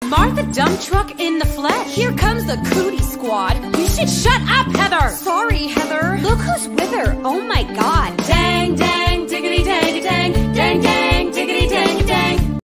Martha Dump Truck in the flesh. Here comes the cootie squad. You should shut up, Heather. Sorry, Heather. Look